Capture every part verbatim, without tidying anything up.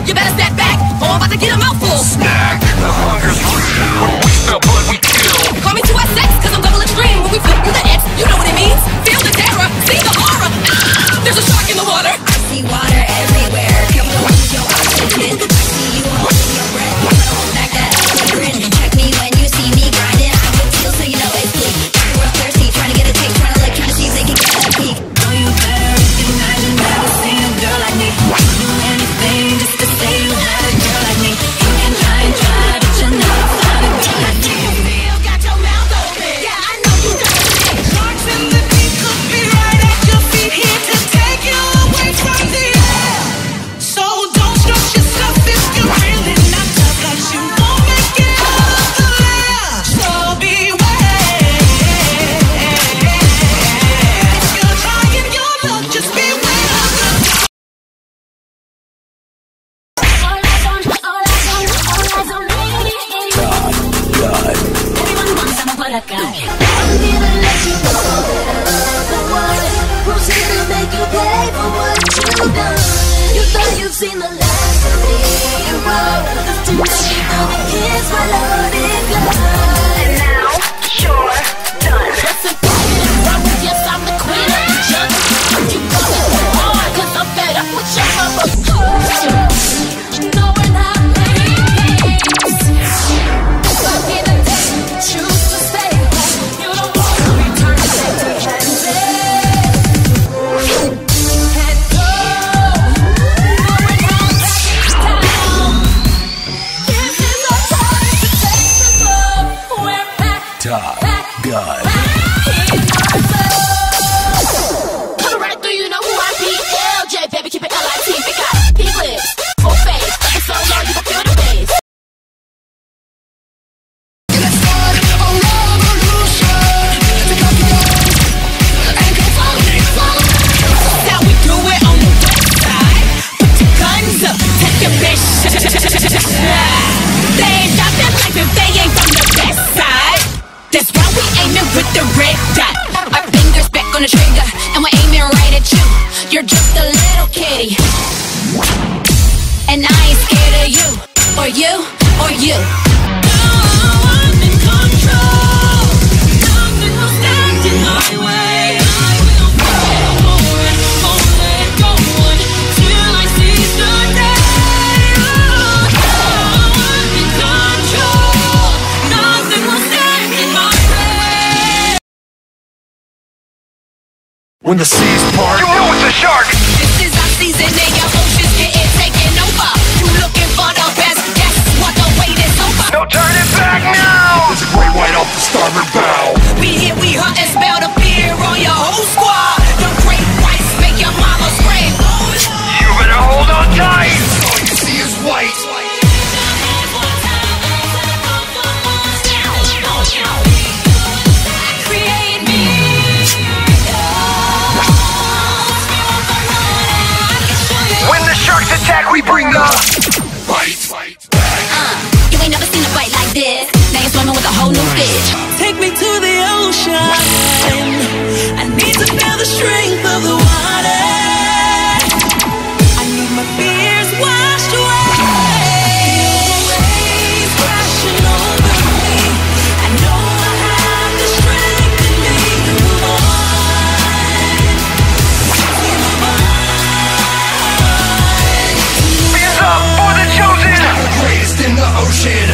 You better step back, or I'm about to get a mouthful. Snack. The hunger's real. When we smell blood, we kill. Call me two S X, cause I'm double extreme. When we flip through the X, you know what it means. Feel the terror, see the horror. Ah, there's a shark in the water. I see water everywhere. Come on, use your oxygen. I see you holding your breath. You wanna hold back that ugly grin. Check me when you see me grinding. I would steal so you know it's bleak. We're thirsty, trying to get a taste, trying to lick, trying to see if they can get that peak. Know you better recognize you never seen a girl like me. Do anything just to say you had a girl like me. You can try and try, but you never find a girl like me. You got your mouth open. Yeah, I know you got it. Sharks in the deep could be right at your feet, here to take you away from the air. So don't stress yourself if you're really not tough, cause you won't make it out the lair. So beware. If you're trying your luck, just beware of the All eyes on, all eyes on, all eyes on me. Everyone wants some, but I got it. I'm here to let you know that I'm the one who's here to make you pay for what you've done. You thought you've seen the last of me, wrong. Cause too many people think here's my loaded gun. And now, you're done. Listen, wrong with yes, I'm the queen of the jungle. You going hard, cause I'm fed up with your mama. No, we're not playing games. But in the day, choose to stay. You don't want to return to safety. And go. Going on back down. This is our time to take the glow. We're back, Top back, God. back in ourselves. Coming right through, you know who I be. L J, baby, keep it L I T. We got big lips, full face. Like a solo, you can feel the bass. Let's start a revolution. To come together and go follow me, follow me. That's how we do it on the west side. Put your guns up, take your bitch. They ain't got their life if they ain't from the west side. That's why we aiming with the red dot. Our fingers back on the trigger, and we're aiming right at you. You're just a little kitty, and I ain't scared of you, or you, or you. I'm in control. Nothing will stand in my way. I will go forward, won't let go until I seize the day. I'm in control. Nothing will stand in my way. When the seas part, You know it's a shark. This is our season and your ocean's getting taken over. You looking for the best? Guess what? The wait is over. No turning back now. there's a great white off the starboard bow. We here, we hunt and spell the fear on your whole squad. The great whites make your mama scream. Oh, You better hold on tight. All you see is white. create me. When the sharks attack, we bring the Fight. Uh, you ain't never seen a bite like this. Now you're swimming with a whole new fish. Take me to the ocean. I need to feel the strength of the water. I need my fears washed away. Waves crashing over me. I know I have the strength in me to move on. To move on. hands up for the chosen. The greatest in the ocean.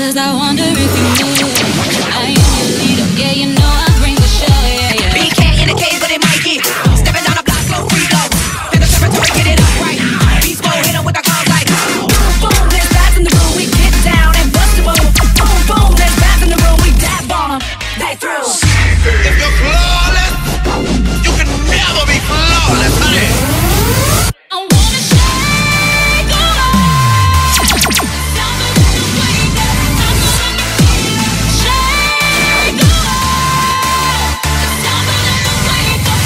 Cause I wonder if you knew I am your leader. Yeah, you know I bring the show. Yeah, yeah. B K in the cave with it, Mikey. Stepping down the block, slow free flow. In the territory, get it up right. Beast mode, hit 'em with the calls like boom, boom. There's vibes in the room, we get down and bust the boom. Boom, boom. There's vibes in the room, we dab on 'em. They through. If you're flawless, you can never be flawless, honey. I wanna shake off. Down the way that I'm gonna shake off. Down the way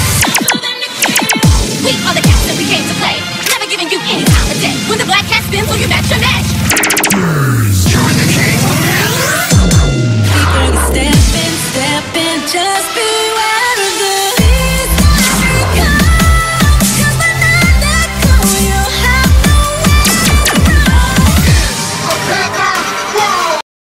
that We are the cats that we came to play. Never giving you any time of day. When the black cat spins, so you match your match. You're the king. people can step in, step in, just beware of the beast that you come. 'Cause when I let go, you'll have nowhere to run.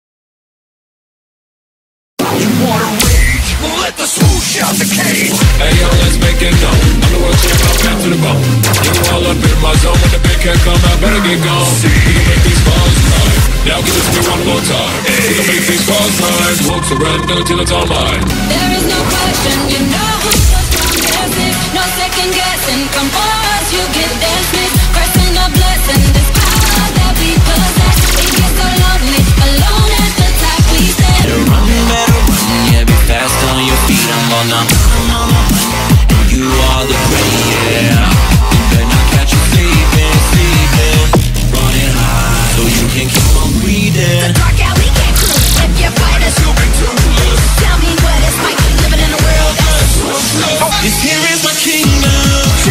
You wanna rage? Well, let the swoosh out the cage. Hey yo, let's make it known. I'm the world champ, I'm back to the bone. You all up in my zone when the big cat come out, better get gone. We can make these balls climb. Now give it to me one more time. We can make these balls climb. Won't surrender till it's all mine. There is no question, you know who's the strongest. No second guessing, come for us, you get dancing. Pressing the blessing, this power that we possess. It gets so lonely, alone at the top we stand. Better run, better run, yeah, be fast on your feet. I'm on the I'm on the run, and you are the prey, yeah. You better not catch you sleeping, sleeping. Running high, so you can keep on breathing. Dark out, we can't cruise. If you fight us, you'll be toothless. Tell me what it's like living in a world that's This here is my kingdom.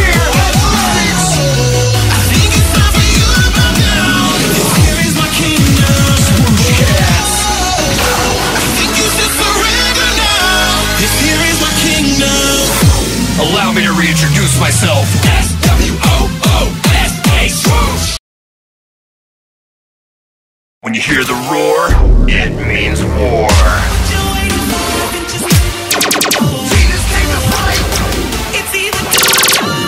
I think it's time for you to bow down. This here is my kingdom. I think you should surrender now. This here is my kingdom. Allow me to reintroduce myself. S W O O S A swoosh. When you hear the roar, it means war. Jesus came to fight. It's either do or die.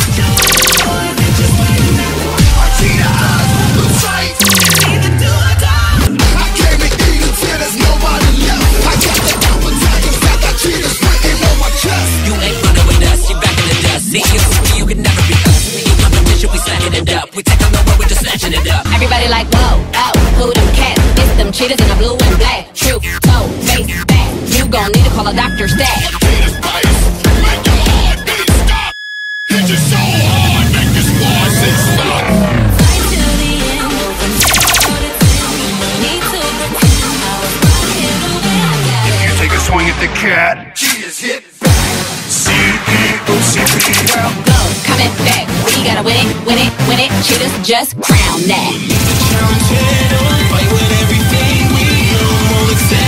Martina eyes on the sight. It's either do or die. I came to eat until there's nobody left. I got the appetite, I got cheetahs written on my chest. You ain't running with us, you back in the dust. See, you, you can never be us. We ain't competition, we slacking it up. We take on the road, we're just snatching it up. everybody like whoa, oh, who them cats? It's them cheetahs in the blue and black. True, toe, face, back. You gon' need to call a doctor stat. Haters bias, make your heartbeat stop. Hit you so hard, make this war sit stop. Fight till the end, open all the time. No need to pretend I was right here to win. I got If it. you take a swing at the cat, cheetahs hit back. C E O C P L. Go, coming back. We gotta win it, win it, win it. Cheetahs just crown that. Challenge head on, fight with everything we know. Won't accept